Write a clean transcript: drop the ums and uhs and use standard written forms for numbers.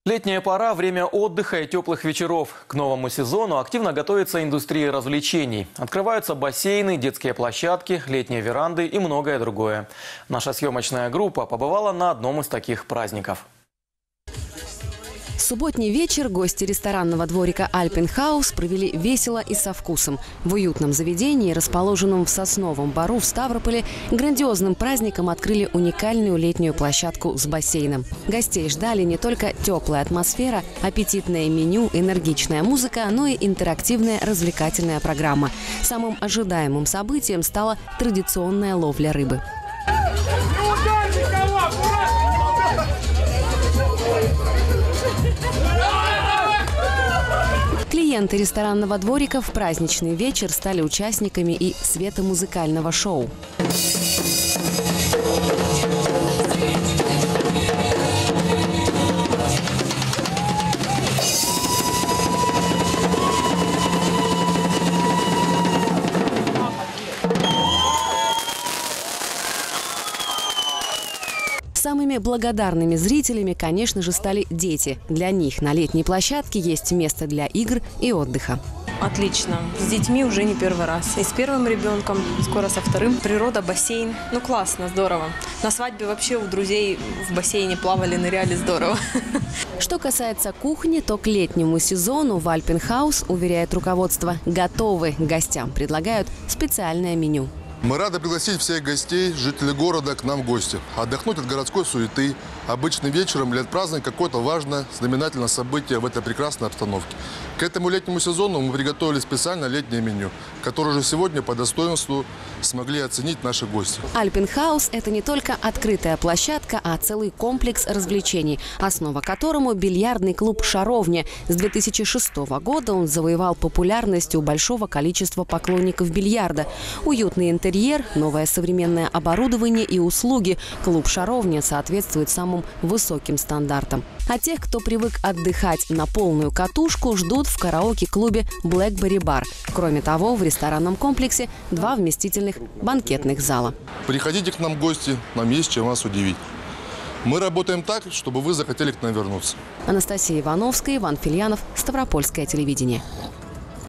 Летняя пора – время отдыха и теплых вечеров. К новому сезону активно готовится индустрия развлечений. Открываются бассейны, детские площадки, летние веранды и многое другое. Наша съемочная группа побывала на одном из таких праздников. Субботний вечер гости ресторанного дворика «Альпенхаус» провели весело и со вкусом. В уютном заведении, расположенном в Сосновом Бору в Ставрополе, грандиозным праздником открыли уникальную летнюю площадку с бассейном. Гостей ждали не только теплая атмосфера, аппетитное меню, энергичная музыка, но и интерактивная развлекательная программа. Самым ожидаемым событием стала традиционная ловля рыбы. Клиенты ресторанного дворика в праздничный вечер стали участниками и светомузыкального шоу. Самыми благодарными зрителями, конечно же, стали дети. Для них на летней площадке есть место для игр и отдыха. Отлично. С детьми уже не первый раз. И с первым ребенком, скоро со вторым. Природа, бассейн. Ну, классно, здорово. На свадьбе вообще у друзей в бассейне плавали, ныряли, здорово. Что касается кухни, то к летнему сезону в «Альпенхаус», уверяет руководство, готовы к гостям. Предлагают специальное меню. Мы рады пригласить всех гостей, жителей города, к нам в гости. Отдохнуть от городской суеты, обычным вечером или отпраздновать какое-то важное, знаменательное событие в этой прекрасной обстановке. К этому летнему сезону мы приготовили специальное летнее меню, которое уже сегодня по достоинству смогли оценить наши гости. «Альпенхаус» – это не только открытая площадка, а целый комплекс развлечений, основа которому бильярдный клуб «Шаровня». С 2006 года он завоевал популярность у большого количества поклонников бильярда. Уютный интерьер, новое современное оборудование и услуги. Клуб «Шаровня» соответствует самым высоким стандартам. А тех, кто привык отдыхать на полную катушку, ждут в караоке-клубе «Блэкберри Бар». Кроме того, в ресторанном комплексе 2 вместительных банкетных зала. Приходите к нам в гости, нам есть чем вас удивить. Мы работаем так, чтобы вы захотели к нам вернуться. Анастасия Ивановская, Иван Фельянов, Ставропольское телевидение.